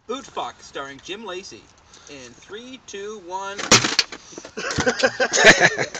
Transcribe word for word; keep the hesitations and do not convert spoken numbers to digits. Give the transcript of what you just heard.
Hoot Fuck, starring Jim Lacey. In three, two, one.